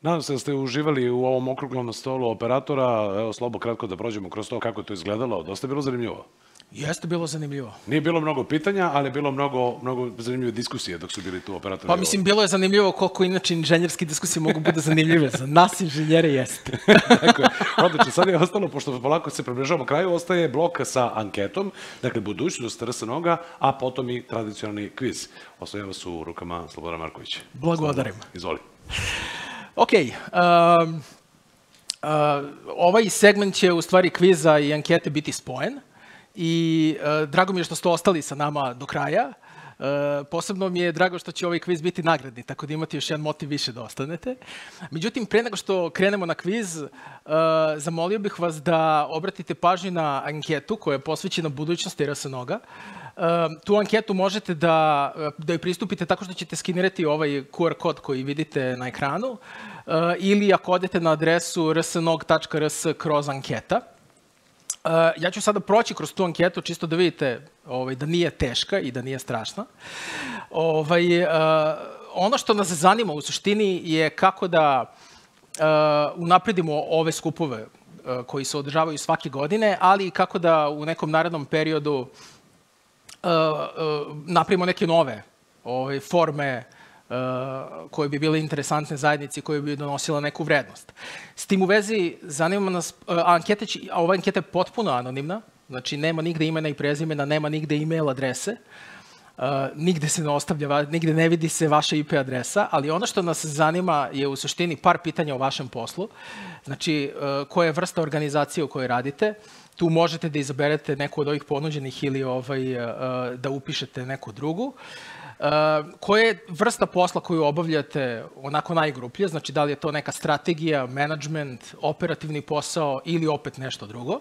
Nadam se da ste uživali u ovom okruglom stolu operatora. Evo, Slobo, kratko da prođemo kroz to kako je to izgledalo. Dosta je bilo zanimljivo. Jeste bilo zanimljivo. Nije bilo mnogo pitanja, ali je bilo mnogo zanimljive diskusije dok su bili tu operatori. Pa mislim, bilo je zanimljivo koliko inače inženjerske diskusije mogu biti zanimljive. Za nas inženjere jeste. Dakle, odlično. Sad je ostalo, pošto polako se približavamo kraju, ostaje blok sa anketom, dakle, budućnost RS-Noga, a potom i tradicionalni kviz. Ostavljam vas u rukama Slobodana Markovića. Blagodarim. Izvoli. Ok. Ovaj segment će u stvari kviza i ankete biti spojen. I drago mi je što ste ostali sa nama do kraja. Posebno mi je drago što će ovaj kviz biti nagradni, tako da imate još jedan motiv više da ostanete. Međutim, pre nego što krenemo na kviz, zamolio bih vas da obratite pažnju na anketu koja je posvećena budućnosti RS-Noga. Tu anketu možete da joj pristupite tako što ćete skenirati ovaj QR kod koji vidite na ekranu ili ako odete na adresu rsnog.rs/anketa. Ja ću sada proći kroz tu anketu čisto da vidite da nije teška i da nije strašna. Ono što nas zanima u suštini je kako da unapredimo ove skupove koji se održavaju svake godine, ali i kako da u nekom narednom periodu napravimo neke nove forme koje bi bile interesantne zajednici, koje bi donosile neku vrednost. S tim u vezi, zanima nas, ova anketa je potpuno anonimna, znači nema nigde imena i prezimena, nema nigde e-mail adrese, nigde se ne ostavlja, nigde ne vidi se vaša IP adresa, ali ono što nas zanima je u suštini par pitanja o vašem poslu, znači koja je vrsta organizacije u kojoj radite, tu možete da izaberete neku od ovih ponuđenih ili da upišete neku drugu. Koja je vrsta posla koju obavljate onako najgruplje, znači da li je to neka strategija, menadžment, operativni posao ili opet nešto drugo.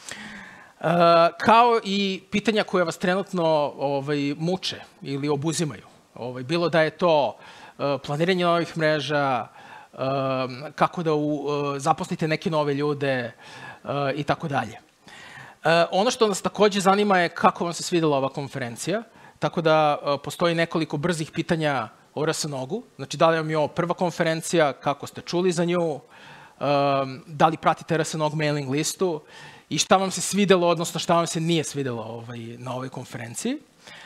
Kao i pitanja koje vas trenutno muče ili obuzimaju. Bilo da je to planiranje novih mreža, kako da zaposlite neke nove ljude i tako dalje. Ono što nas takođe zanima je kako vam se svidela ova konferencija. Tako da postoji nekoliko brzih pitanja o RS-Nogu. Znači, da li vam je ovo prva konferencija, kako ste čuli za nju, da li pratite RS-Nog mailing listu i šta vam se svidelo, odnosno šta vam se nije svidelo na ovoj konferenciji.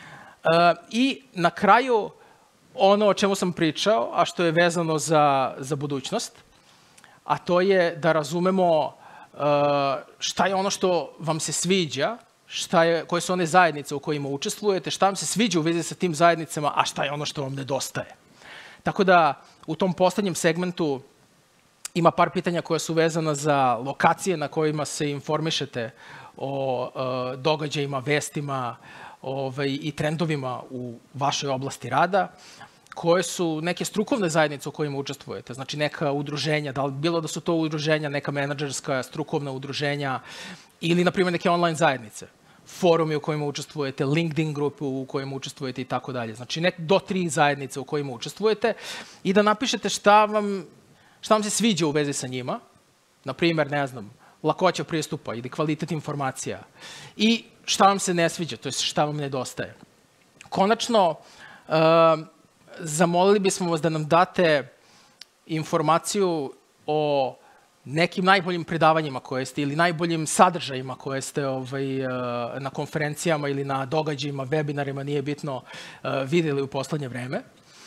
I na kraju, ono o čemu sam pričao, a što je vezano za budućnost, a to je da razumemo šta je ono što vam se sviđa, koje su one zajednice u kojima učestvujete, šta vam se sviđa u vezi sa tim zajednicama, a šta je ono što vam nedostaje. Tako da u tom poslednjem segmentu ima par pitanja koja su vezana za lokacije na kojima se informišete o događajima, vestima i trendovima u vašoj oblasti rada, koje su neke strukovne zajednice u kojima učestvujete, znači neka udruženja, bilo da su to udruženja, neka menadžerska, strukovna udruženja ili, na primjer, neke online zajednice, forumi u kojima učestvujete, LinkedIn grupe u kojima učestvujete i tako dalje. Znači, do 3 zajednice u kojima učestvujete i da napišete šta vam se sviđa u vezi sa njima, na primjer, ne znam, lakoća pristupa ili kvalitet informacija i šta vam se ne sviđa, to je šta vam nedostaje. Konačno, zamolili bismo vas da nam date informaciju o nekim najboljim predavanjima koje ste ili najboljim sadržajima koje ste na konferencijama ili na događajima, webinarima, nije bitno, videli u poslednje vreme.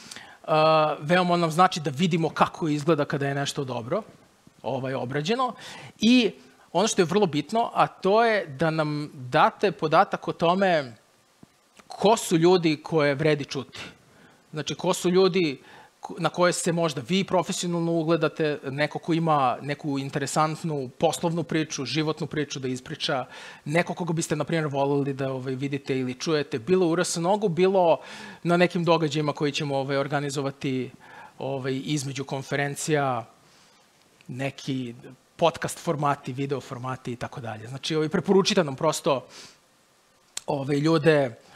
Veoma nam znači da vidimo kako izgleda kada je nešto dobro obrađeno. I ono što je vrlo bitno, a to je da nam date podatak o tome ko su ljudi koje vredi čuti. Znači, ko su ljudi na koje se možda vi profesionalno ugledate, neko ko ima neku interesantnu poslovnu priču, životnu priču da ispriča, neko koga biste, na primjer, volili da vidite ili čujete, bilo u RS-Nogu, bilo na nekim događajima koji ćemo organizovati između konferencija, neki podcast formati, video formati i tako dalje. Znači, preporučite nam prosto ljude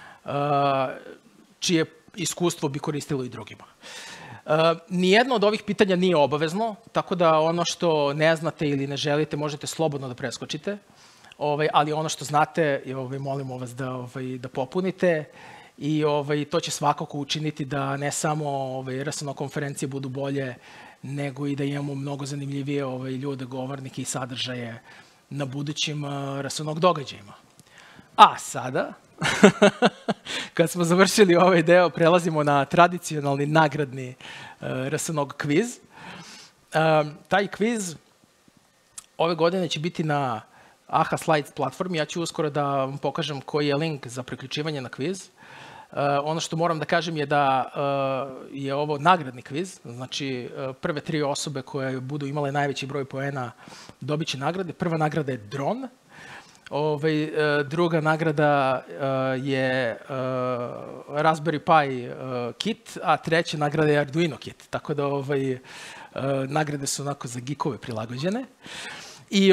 čije iskustvo bi koristilo i drugima. Nijedno od ovih pitanja nije obavezno, tako da ono što ne znate ili ne želite možete slobodno da preskočite, ali ono što znate, molimo vas da popunite i to će svakako učiniti da ne samo RSNO konferencije budu bolje, nego i da imamo mnogo zanimljivije ljude, govornike i sadržaje na budućim RSNO događajima. A sada, kad smo završili ovaj deo, prelazimo na tradicionalni nagradni RSNO kviz. Taj kviz ove godine će biti na AHA Slides platformi. Ja ću uskoro da vam pokažem koji je link za priključivanje na kviz. Ono što moram da kažem je da je ovo nagradni kviz, znači prve 3 osobe koje budu imale najveći broj poena dobit će nagrade. Prva nagrada je dron, druga nagrada je Raspberry Pi kit, a treća nagrada je Arduino kit, tako da nagrade su onako za geekove prilagođene. I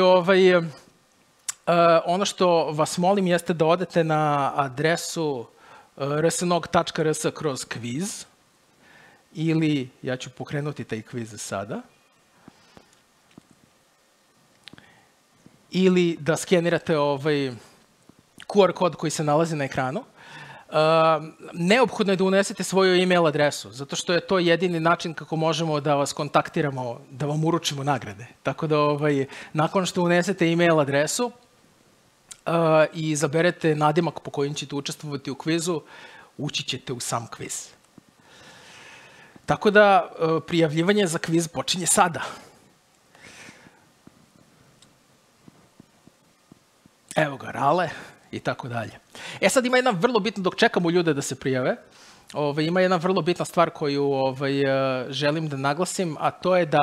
ono što vas molim jeste da odete na adresu rsnog.rs/kviz ili, ja ću pokrenuti taj kviz sada, ili da skenirate QR kod koji se nalazi na ekranu. Neophodno je da unesete svoju e-mail adresu, zato što je to jedini način kako možemo da vas kontaktiramo, da vam uručimo nagrade. Tako da nakon što unesete e-mail adresu i izaberete nadimak po kojim ćete učestvovati u kvizu, ući ćete u sam kviz. Tako da prijavljivanje za kviz počinje sada. Evo ga, Rale i tako dalje. Sad ima jedna vrlo bitna, dok čekamo ljude da se prijave, ima jedna vrlo bitna stvar koju želim da naglasim, a to je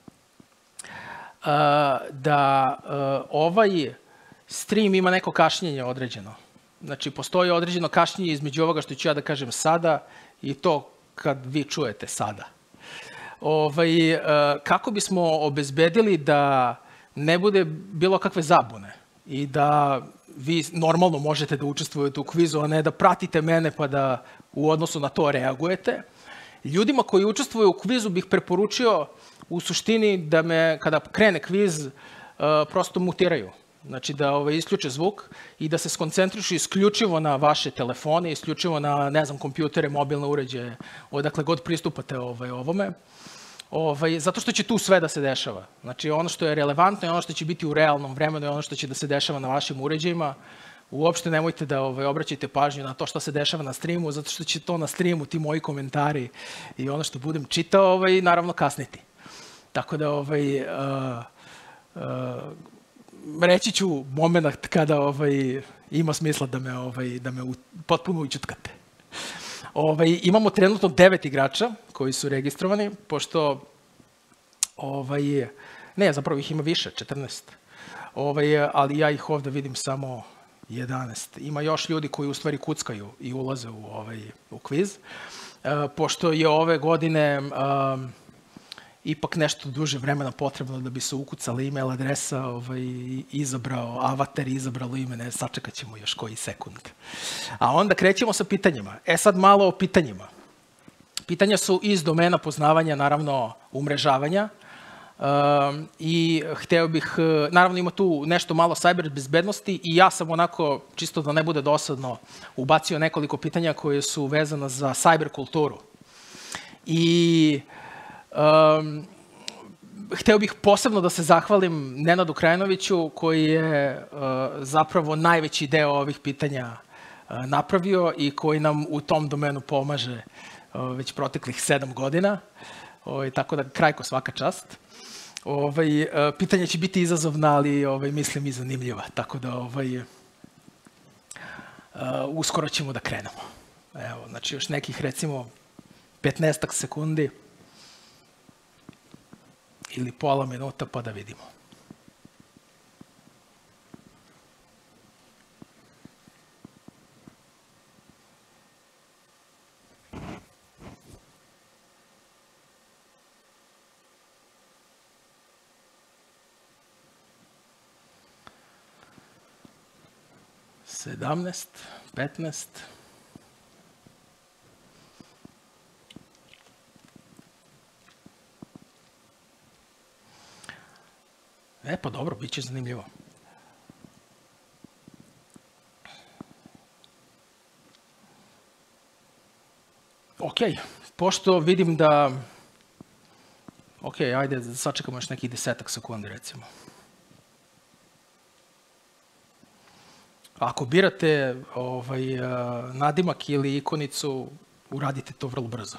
da ovaj stream ima neko kašnjenje određeno. Znači, postoji određeno kašnjenje između ovoga što ću ja da kažem sada i to kad vi čujete sada. Kako bismo obezbedili da ne bude bilo kakve zabune i da vi normalno možete da učestvujete u kvizu, a ne da pratite mene pa da u odnosu na to reagujete, ljudima koji učestvuju u kvizu bih preporučio u suštini da me, kada krene kviz, prosto mutiraju. Znači da isključe zvuk i da se skoncentrišu isključivo na vaše telefone, isključivo na, ne znam, kompjutere, mobilne uređaje, odakle god pristupate ovome. Zato što će tu sve da se dešava. Znači ono što je relevantno je ono što će biti u realnom vremenu i ono što će da se dešava na vašim uređajima. Uopšte nemojte da obraćajte pažnju na to što se dešava na streamu, zato što će to na streamu, ti moji komentari i ono što budem čitao, naravno kasniti. Tako da reći ću moment kada ima smisla da me potpuno učutkate. Imamo trenutno 9 igrača koji su registrovani, pošto ne, zapravo ih ima više, 14. Ali ja ih ovde vidim samo 11. Ima još ljudi koji u stvari kuckaju i ulaze u kviz. Pošto je ove godine ipak nešto duže vremena potrebno da bi se ukucala e-mail adresa, izabrao avatar i izabralo ime, ne, sačekat ćemo još koji sekund. A onda krećemo sa pitanjima. Sad malo o pitanjima. Pitanja su iz domena poznavanja, naravno, umrežavanja. I hteo bih, naravno ima tu nešto malo cyber bezbednosti i ja sam onako, čisto da ne bude dosadno, ubacio nekoliko pitanja koje su vezana za cyber kulturu. I hteo bih posebno da se zahvalim Nenadu Krajinoviću koji je zapravo najveći deo ovih pitanja napravio i koji nam u tom domenu pomaže već proteklih 7 godina. Tako da, Krajko, svaka čast. Pitanja će biti izazovna, ali mislim i zanimljiva. Tako da uskoro ćemo da krenemo. Evo, znači još nekih recimo 15 sekundi ili pola minuta pa da vidimo. Sedamnaest, 15. Pa dobro, bit će zanimljivo. pošto vidim da... Ajde, sačekamo još nekih 10 sekundi, recimo. Ako birate nadimak ili ikonicu, uradite to vrlo brzo.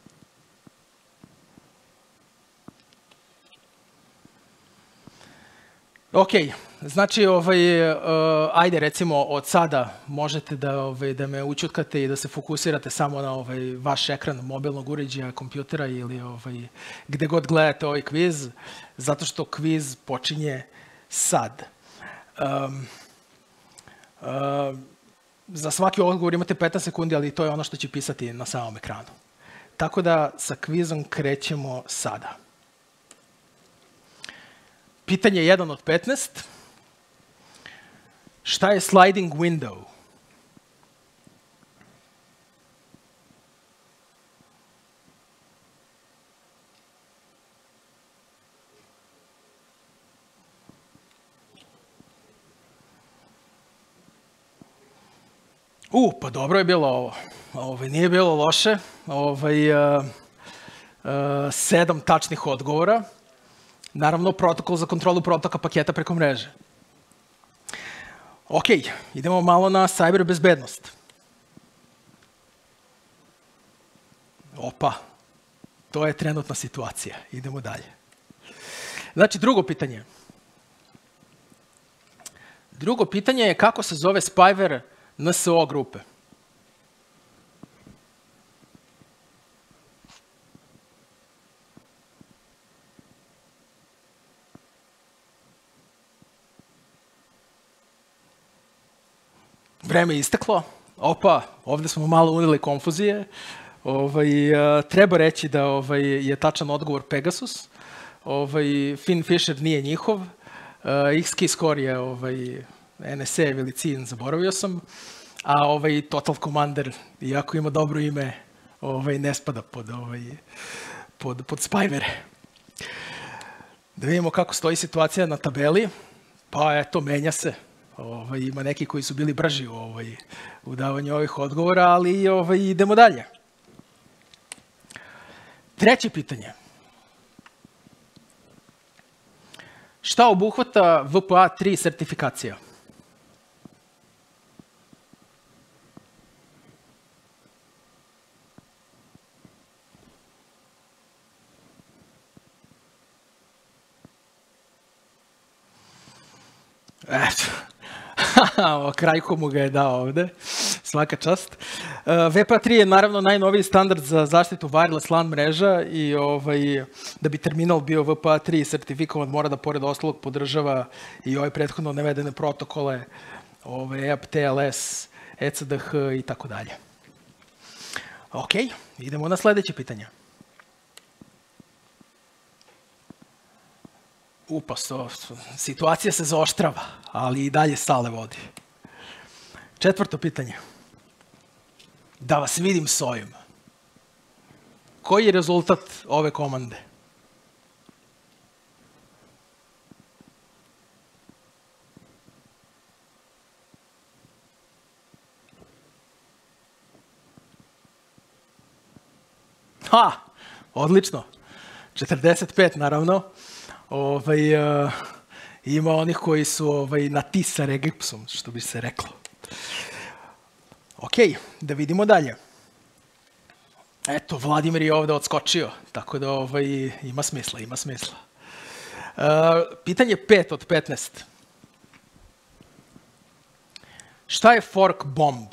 Znači, ajde recimo od sada možete da me ućutkate i da se fokusirate samo na vaš ekran mobilnog uređaja, kompjutera ili gde god gledate ovaj kviz, zato što kviz počinje sad. Za svaki odgovor imate 15 sekundi, ali to je ono što će pisati na samom ekranu. Tako da sa kvizom krećemo sada. Pitanje 1 od 15. Šta je sliding window? Pa dobro je bilo ovo. Nije bilo loše. 7 tačnih odgovora. Naravno, protokol za kontrolu protoka paketa preko mreže. Idemo malo na cyber bezbednost. To je trenutna situacija. Idemo dalje. Znači, drugo pitanje. Drugo pitanje je kako se zove spyware NSO grupe. Vreme je isteklo. Ovde smo malo uneli konfuzije. Treba reći da je tačan odgovor Pegasus. Finn Fisher nije njihov. XKey Score je NSA ili CIN, zaboravio sam. A Total Commander, iako ima dobro ime, ne spada pod spyware. Da vidimo kako stoji situacija na tabeli. Eto, menja se. Ima neki koji su bili brži u davanju ovih odgovora, ali idemo dalje. Treće pitanje. Šta obuhvata VPA 3 sertifikacija? Krajko mu ga je dao ovde. Svaka čast. VPA3 je naravno najnoviji standard za zaštitu wireless LAN mreža i da bi terminal bio VPA3 sertifikovan mora da pored ostalog podržava i ove prethodno navedene protokole EAP, TLS, ECDH i tako dalje. Idemo na sledeće pitanje. Situacija se zaoštrava, ali i dalje Sale vodi. Četvrto pitanje. Da vas vidim s ovim. Koji je rezultat ove komande? Odlično. 45 naravno. Ima onih koji su na ti sa regipsom, što bi se reklo. Da vidimo dalje. Eto, Vladimir je ovde odskočio, tako da ima smisla, ima smisla. Pitanje 5 od 15. Šta je fork bomb?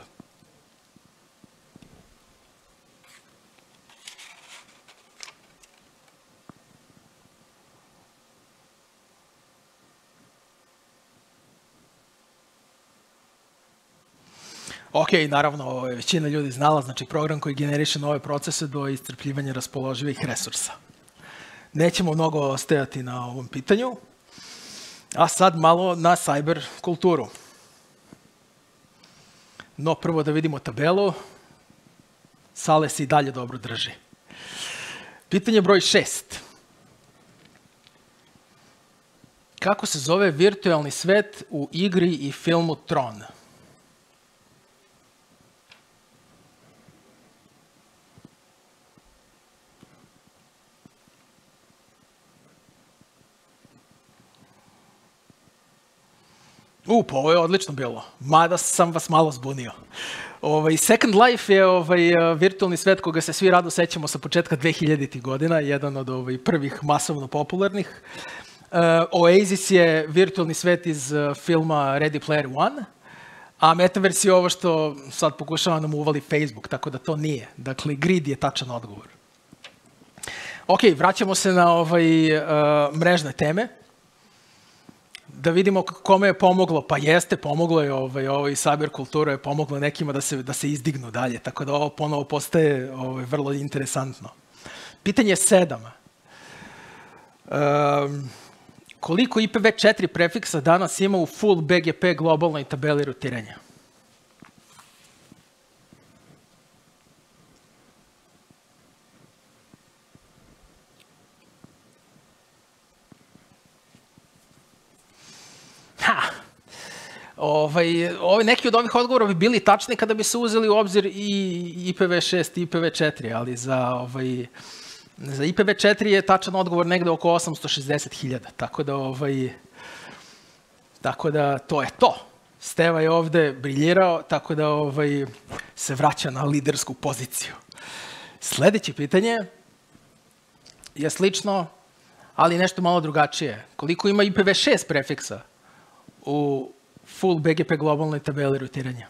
Naravno, većina ljudi znala, znači program koji generiše nove procese do iscrpljivanja raspoloživih resursa. Nećemo mnogo ostajati na ovom pitanju, a sad malo na cyber kulturu. No, prvo da vidimo tabelu. Sale se i dalje dobro drži. Pitanje broj 6. Kako se zove virtualni svet u igri i filmu Tron? Pa ovo je odlično bilo. Mada sam vas malo zbunio. Second Life je virtualni svet koga se svi rado sećamo sa početka 2000-ih godina, jedan od prvih masovno popularnih. Oasis je virtualni svet iz filma Ready Player One, a Metaverse je ovo što sad pokušava nam uvali Facebook, tako da to nije. Dakle, grid je tačan odgovor. Ok, vraćamo se na mrežne teme. Da vidimo kome je pomoglo. Pa jeste, pomoglo je i cyber kultura je pomoglo nekima da se izdignu dalje, tako da ovo ponovo postaje vrlo interesantno. Pitanje 7. Koliko IPv4 prefiksa danas ima u full BGP globalnoj tabeli rutiranja? Neki od ovih odgovora bi bili tačni kada bi se uzeli u obzir i IPv6 i IPv4, ali za IPv4 je tačan odgovor negde oko 860.000, tako da to je to. Steva je ovde briljirao, tako da se vraća na lidersku poziciju. Sledeće pitanje je slično, ali nešto malo drugačije. Koliko ima IPv6 prefiksa u full BGP globalnoj tabeli rutiranja?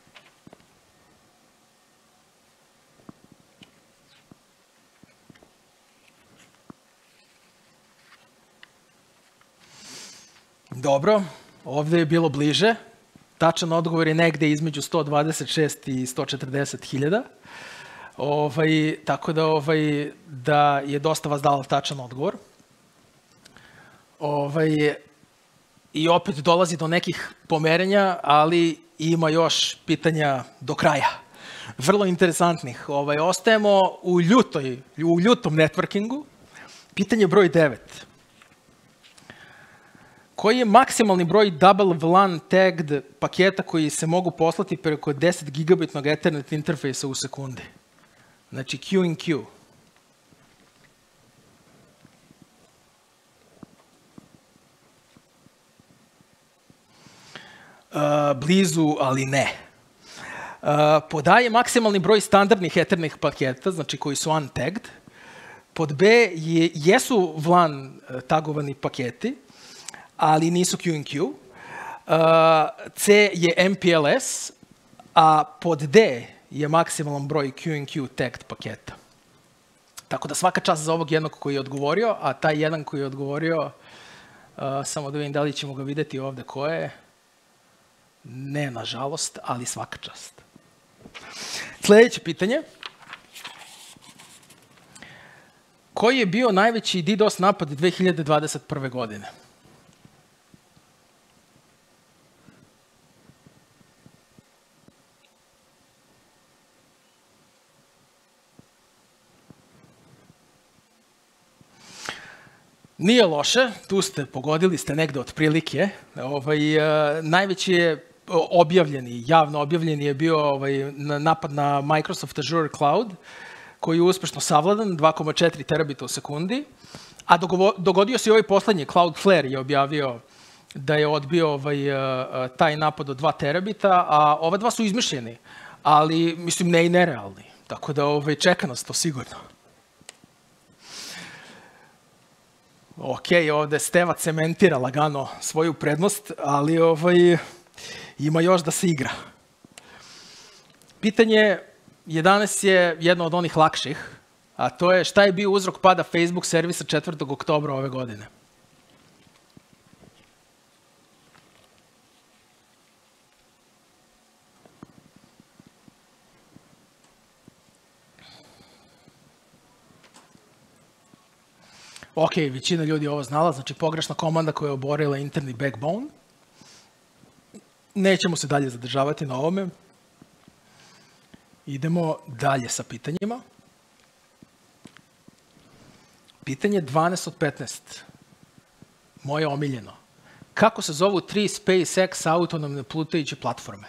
Dobro, ovde je bilo bliže. Tačan odgovor je negde između 126 i 140.000. Tako da je dosta vas dala tačan odgovor. I opet dolazi do nekih pomerenja, ali ima još pitanja do kraja. Vrlo interesantnih. Ostajemo u ljutom networkingu. Pitanje broj 9. Koji je maksimalni broj double VLAN tagged paketa koji se mogu poslati preko 10 gigabitnog Ethernet interfejsa u sekundi? Znači Q in Q. Blizu, ali ne. Pod A je maksimalni broj standardnih Ethernet paketa, znači koji su untagged. Pod B jesu VLAN tagovani paketi, ali nisu Q in Q. C je MPLS, a pod D je maksimalan broj Q in Q tagged paketa. Tako da svaka čast za ovog jednog koji je odgovorio, a taj jedan koji je odgovorio, samo da vidim da li ćemo ga videti ovde ko je. Ne, nažalost, ali svaka čast. Sledeće pitanje. Koji je bio najveći DDoS napad 2021. godine? Nije loše, tu ste, pogodili ste negde otprilike. Najveći je javno objavljeni je bio napad na Microsoft Azure Cloud, koji je uspešno savladan, 2,4 terabita u sekundi, a dogodio se i ovaj poslednji, Cloudflare je objavio da je odbio taj napad od 2 terabita, a ova dva su izmišljeni, ali mislim ne i nerealni, tako da čeka nas to sigurno. Ok, ovde Steva cementira lagano svoju prednost, ali ima još da se igra. Pitanje 11 je jedno od onih lakših, a to je šta je bio uzrok pada Facebook servisa 4. oktobra ove godine? Ok, većina ljudi ovo znala, znači pogrešna komanda koja je oborila interni backbone. Nećemo se dalje zadržavati na ovome. Idemo dalje sa pitanjima. Pitanje 12 od 15. Moje omiljeno. Kako se zovu 3 SpaceX autonomne plutajuće platforme?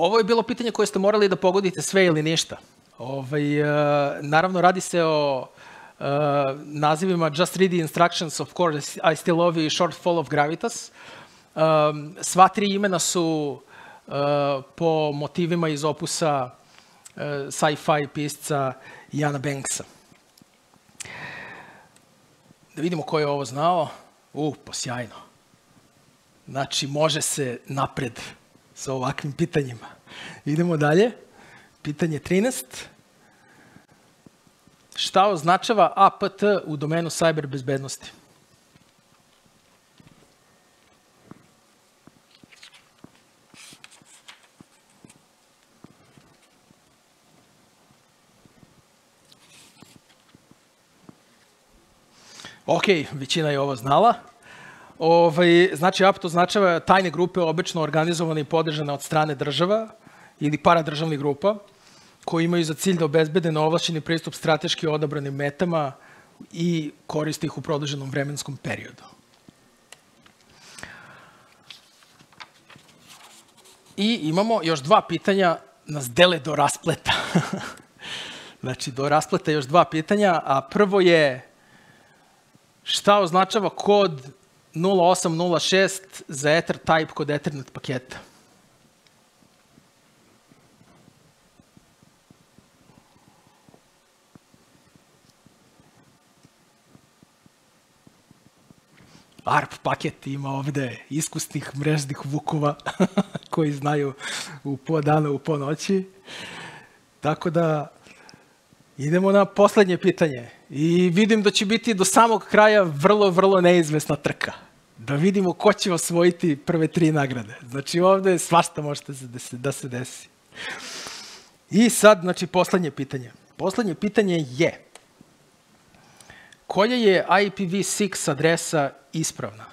Ovo je bilo pitanje koje ste morali da pogodite sve ili ništa. Naravno, radi se o nazivima Just Read the Instructions, Of Course, I Still Love You i Shortfall of Gravitas. Sva tri imena su po motivima iz opusa sci-fi pisca Jana Banksa. Da vidimo ko je ovo znao. Pa sjajno. Znači, može se napred sa ovakvim pitanjima. Idemo dalje. Pitanje 13. Šta označava APT u domenu cyber bezbednosti? Ok, većina je ovo znala. Znači, APT označava tajne grupe, obično organizovane i podržane od strane država ili paradržavnih grupa, koji imaju za cilj da obezbede neovlašćeni pristup strateški odabranim metama i koriste ih u produženom vremenskom periodu. I imamo još dva pitanja, nas dele do raspleta. Znači, do raspleta još dva pitanja, a prvo je šta označava kod 0806 za Ethertype kod Ethernet paketa? ARP paket ima ovde iskusnih mrežnih vukova koji znaju u po dana, u po noći. Tako da idemo na poslednje pitanje. I vidim da će biti do samog kraja vrlo neizvesna trka. Da vidimo ko će osvojiti prve 3 nagrade. Znači ovde svašta možete da se desi. I sad, znači, poslednje pitanje. Poslednje pitanje je koja je IPv6 adresa ispravna?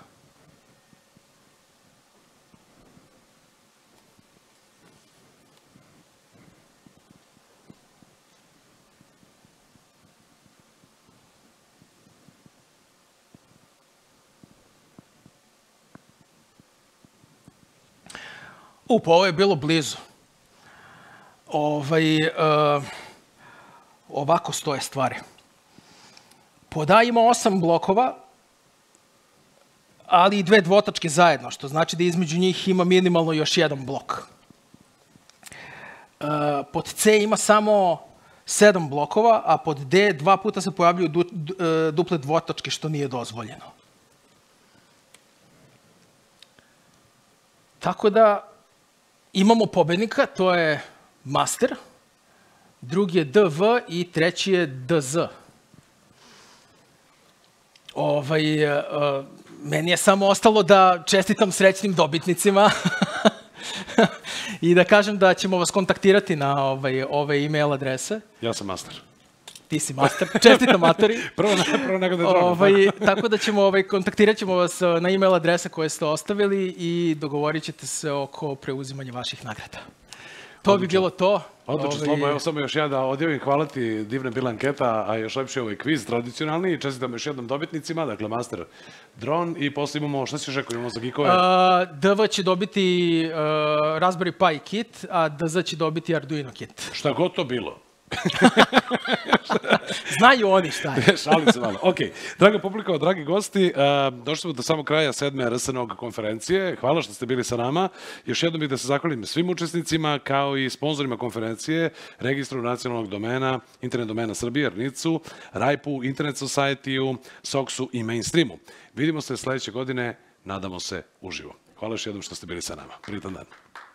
Pa ovo je bilo blizu. Ovako stoje stvari. Pod A ima 8 blokova, ali i 2 dvotačke zajedno, što znači da između njih ima minimalno još jedan blok. Pod C ima samo 7 blokova, a pod D 2 puta se pojavljuju duple dvotačke, što nije dozvoljeno. Tako da imamo pobednika, to je Master, drugi je DV i treći je DZ. Meni je samo ostalo da čestitam srećnim dobitnicima i da kažem da ćemo vas kontaktirati na ove e-mail adrese. Ja sam Master. Ti si Master. Čestitam, matori. Prvo nagrada je Drona. Tako da kontaktirat ćemo vas na e-mail adrese koje ste ostavili i dogovorit ćete se oko preuzimanja vaših nagrada. To bi bilo to. Odlično, Slobo, evo samo još jedan da odjavim. Hvala ti, divna bila anketa, a još lepši ovaj kviz tradicionalni. Čestitam još jednom dobitnicima, dakle Master, Dron i posle imamo, šta si još rekao, imamo za geekove? DV će dobiti Raspberry Pi kit, a DZ će dobiti Arduino kit. Šta god to bilo. Znaju oni šta je. Šalim se malo. Ok, draga publika, dragi gosti, došli smo do samog kraja 7. RSNOG konferencije. Hvala što ste bili sa nama. Još jednom bih da se zahvalim svim učesnicima, kao i sponzorima konferencije, Registru nacionalnog domena, Internet domena Srbije, RNIC-u, RAIP-u, Internet Society-u, SOX-u i Mainstreamu. Vidimo se sledeće godine, nadamo se uživo. Hvala još jednom što ste bili sa nama. Prijetan dan.